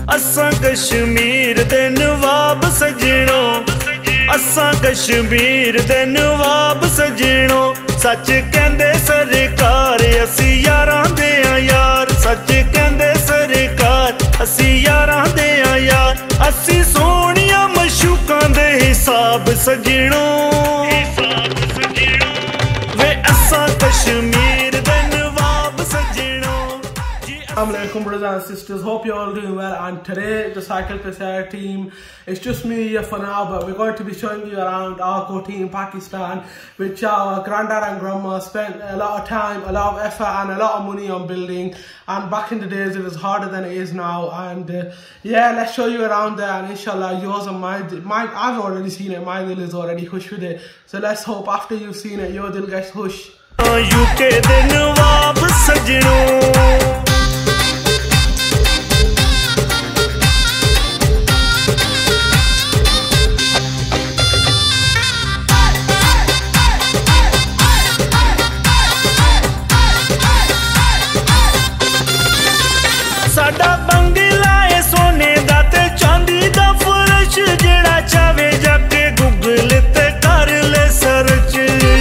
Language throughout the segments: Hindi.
असां कश्मीर दे नवाब सजणो, असां कश्मीर दे नवाब सजणो। सच कहंदे सरकार असी यारां दे यार, सच कहंदे सरकार असी यारां दे यार। असी सोहणियां मशूकां दे हिसाब सजणो, वे असां कश्मीर दे नवाब सजणो। Assalamualaikum brothers and sisters, hope you're all doing well. And today the Cycle Pesar team, it's just me here for now, but we're going to be showing you around our co-team in Pakistan, which our granddad and grandma spent a lot of time, a lot of effort and a lot of money on building. And back in the days it was harder than it is now. And yeah, let's show you around there, and inshallah yours and mine, I've already seen it, my dil is already hush with it. So let's hope after you've seen it your dil gets hush. UK de nawab sajno, साडा बंगला है सोने दा ते चांदी दा फर्श, जेड़ा चावे जाके गूगल ते कर ले सर्च।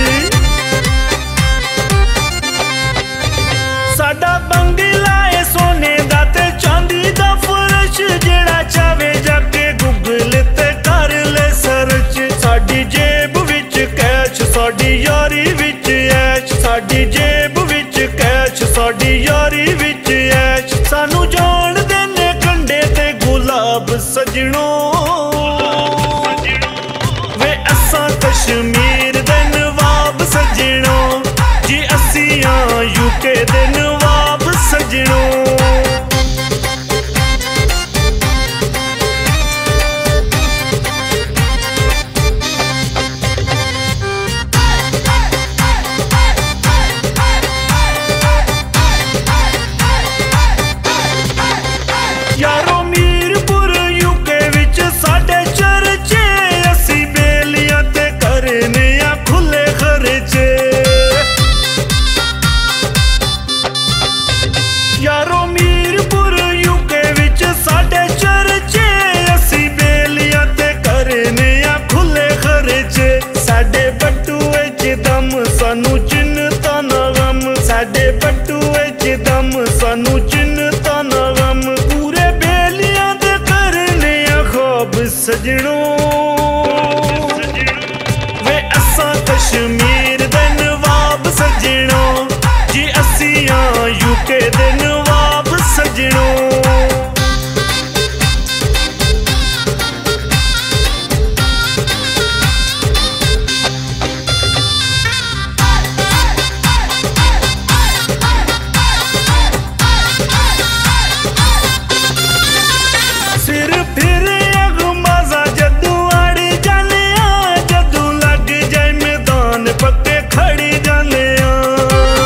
साडा बंगला है सोने दा ते चांदी दा फर्श, जेड़ा चावे जाके गूगल ते कर ले सर्च। साडी जेब विच कैश, साडी यारी विच ऐश, साडी जेब विच कैश, साडी यारी विच ऐश। सानू जान देने कंडे ते गुलाब सजणो, वे असां कश्मीर दे नवाब सजणो जी। असियां यूके दे नवाब सजणो। यारो मीरपुर यूके विच साडे चर्चे, असी बेलियां ते करने आ खुले खर्चे। यारो मीरपुर यूके विच साडे चर्चे, असी बेलियां ते करने आ खुले खर्चे। साडे बटूए च दम सानू चिंता ना गम, साडे बटूए च दम सानू चिंता ना गम। पूरे बेलियां दे करने आ ख्वाब सजणो, वे असां कश्मीर दे नवाब सजणो जी। असियां यूके दे नवाब सजणो। सिर फिर अगमाजा जदू आड़ जाने आ, जदू लग जाए मैदान पक्के खड़ी जाने आ।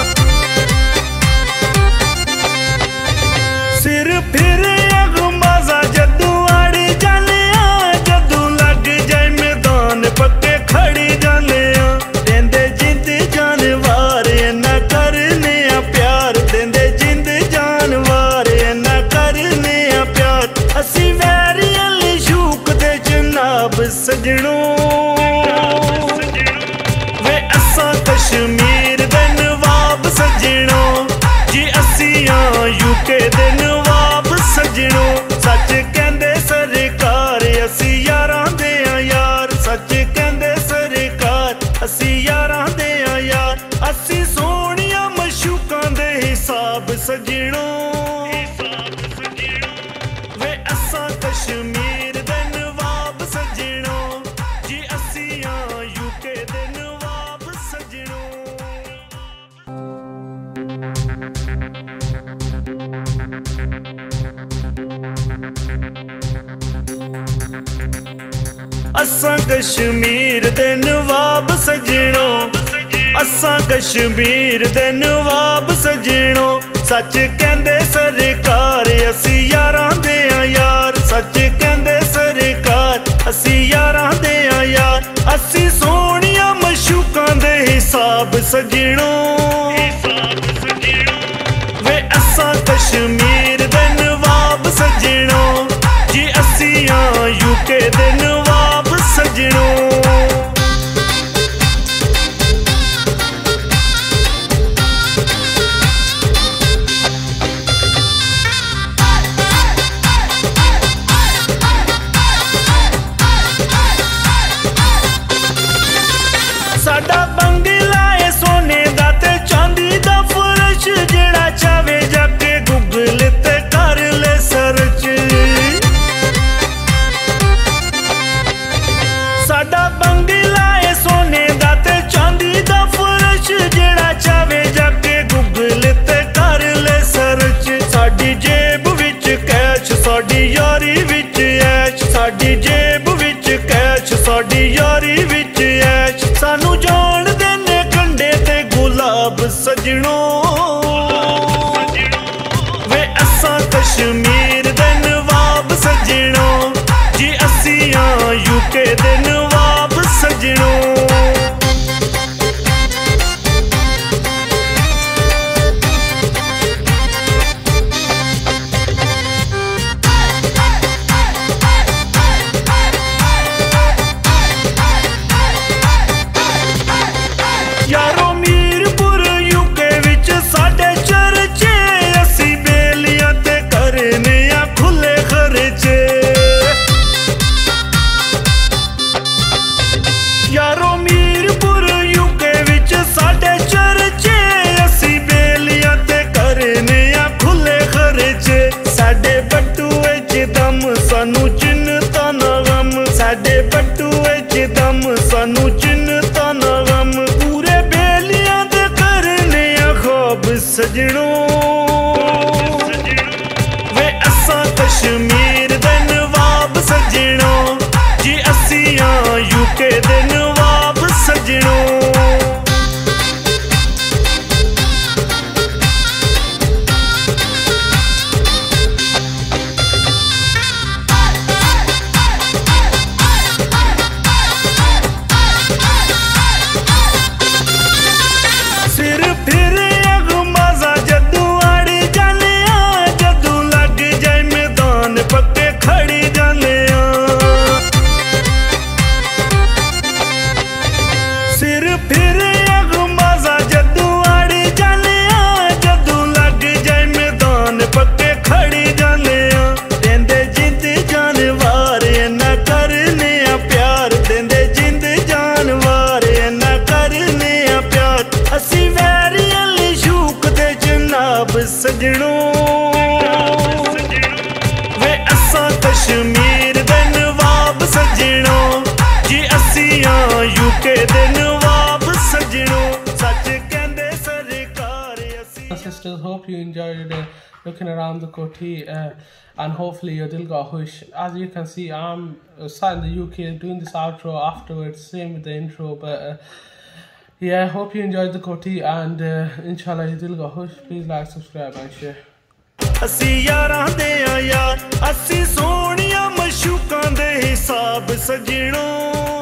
सिर फिर अगमाजा जदू आड़ जाने आ, जदू लग जाए मैदान पक्के खड़ी जाने आ। देंदे जिंद जानवार इन्ना करने आ प्यार, देंदे जिंद जानवार इन्ना करने आ प्यार। असी वैरियां ली शूक दे जनाब सजणो, वे असां कश्मीर दे नवाब सजणो जी। असियां यूके दे नवाब सजणो। सच कहंदे सरकार असी यारां दे यार, सच कहंदे सरकार असी यारां दे यार। असी सोहणियां मशूकां दे हिसाब सजणो, वे असां कश्मीर दे नवाब सजणो जी। असियां यूके दे नवाब सजणो। असां कश्मीर दे नवाब सजणो, असां कश्मीर दे नवाब सजणो। सच कहंदे सरकार असी यारां दे यार, सच कहंदे सरकार असी यारां दे यार। असी सोहणियां मशूकां दे हिसाब सजणो, वे असां कश्मीर दे नवाब सजणो। कश्मीर दे नवाब सजणो जी असियां यूके दे नवाब सजणो यारो मीरपुर यूके विच साडे चर्चे असी बेलियां ते करने आ खुले खर्चे यारो मीरपुर यूके विच साडे चर्चे असी बेलियां ते करने आ खुले खर्चे साडे बटूए च दम सानू चिंता ना गम साडे बटूए च दम सानू चिंता ना गम पूरे बेलियां दे करने आ ख्वाब सजणो वे असां कश्मीर दे नवाब सजणो जी असियां यूके दे नवाब सजणो सिर फिर अगमाजा जदू आड़ी जाने जदू लग जाए मैदान पक्के खड़ी जाने सिर फिर अगमाजा जदू आड़ी जाने जदू लग जाए मैदान पक्के खड़ी जाने देंदे जिंद जानवर ना करने आ प्यार देंदे जिंद जानवर ना करने आ प्यार असी वैरियां ली शूक दे जनाब सजणो वे असां कश्मीर दे नवाब सजणो जी असियां यूके दे नवाब सजणो सच कहंदे सरकार असी Sisters, hope you enjoyed looking around the Koti and hopefully your dil got hush. As you can see, I'm sat in the UK doing this outro afterwards, same with the intro, but yeah, hope you enjoyed the Koti and inshallah your dil got hush. Please like, subscribe and share. असी यारां दे आ यार असी सोहणियां मशूकां दे हिसाब सजणो